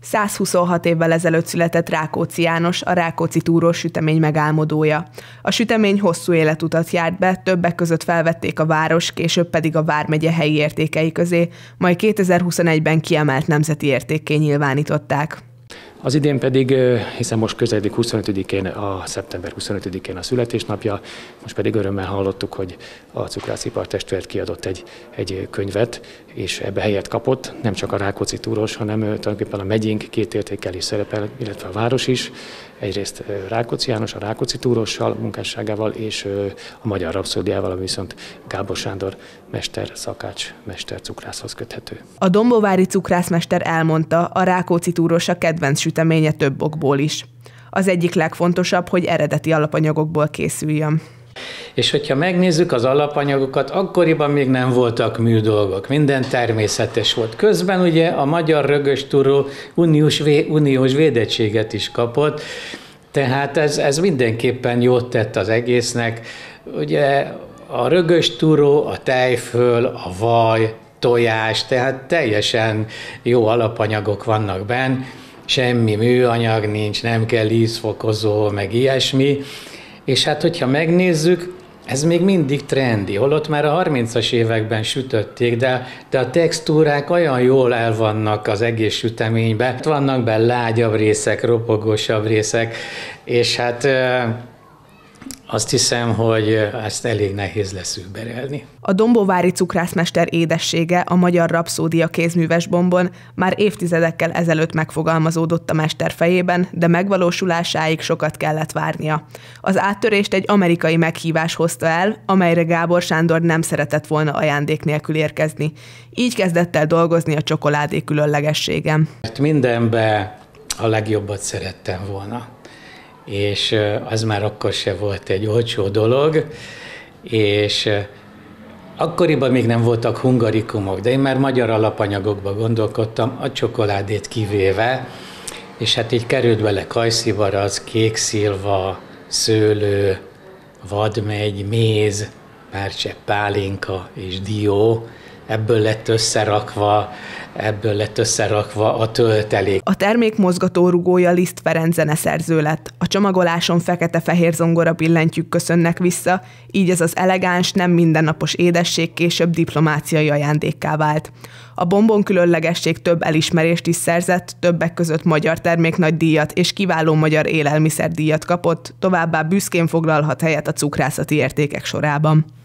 126 évvel ezelőtt született Rákóczi János, a Rákóczi-túrós sütemény megálmodója. A sütemény hosszú életutat járt be, többek között felvették a város, később pedig a vármegye helyi értékei közé, majd 2021-ben kiemelt nemzeti értékké nyilvánították. Az idén pedig, hiszen most közeledik 25-én, a szeptember 25-én a születésnapja, most pedig örömmel hallottuk, hogy a Cukrászipar Testület kiadott egy könyvet, és ebbe helyet kapott, nem csak a Rákóczi-túros, hanem tulajdonképpen a megyénk két értékelés szerepel, illetve a város is. Egyrészt Rákóczi János a Rákóczi-túrossal, munkásságával, és a Magyar Rapszódiával, ami viszont Gábor Sándor mester, szakács, mester cukrászhoz köthető. A dombóvári cukrászmester elmondta, a Rákóczi-túros a kedvenc süteménye több okból is. Az egyik legfontosabb, hogy eredeti alapanyagokból készüljön. És hogyha megnézzük az alapanyagokat, akkoriban még nem voltak műdolgok, minden természetes volt. Közben ugye a magyar rögöstúró uniós védettséget is kapott, tehát ez mindenképpen jót tett az egésznek. Ugye a rögöstúró, a tejföl, a vaj, tojás, tehát teljesen jó alapanyagok vannak benne, semmi műanyag nincs, nem kell ízfokozó, meg ilyesmi. És hát, hogyha megnézzük, ez még mindig trendi, holott már a 30-as években sütötték, de a textúrák olyan jól el vannak az egész süteményben. Vannak benne lágyabb részek, ropogósabb részek, és hát azt hiszem, hogy ezt elég nehéz lesz überelni. A dombóvári cukrászmester édessége, a Magyar Rapszódia kézműves bombon már évtizedekkel ezelőtt megfogalmazódott a mester fejében, de megvalósulásáig sokat kellett várnia. Az áttörést egy amerikai meghívás hozta el, amelyre Gábor Sándor nem szeretett volna ajándék nélkül érkezni. Így kezdett el dolgozni a csokoládé különlegességem. Mindenbe a legjobbat szerettem volna. És az már akkor se volt egy olcsó dolog, és akkoriban még nem voltak hungarikumok, de én már magyar alapanyagokba gondolkodtam, a csokoládét kivéve, és hát így került bele kajszibarack, kékszilva, szőlő, vadmegy, méz, párcsepp pálinka és dió, ebből lett összerakva a töltelék. A termék mozgatórugója Liszt Ferenc zeneszerző lett. A csomagoláson fekete-fehér zongora billentyűk köszönnek vissza, így ez az elegáns, nem mindennapos édesség később diplomáciai ajándékká vált. A bombon különlegesség több elismerést is szerzett, többek között magyar terméknagydíjat és kiváló magyar élelmiszerdíjat kapott, továbbá büszkén foglalhat helyet a cukrászati értékek sorában.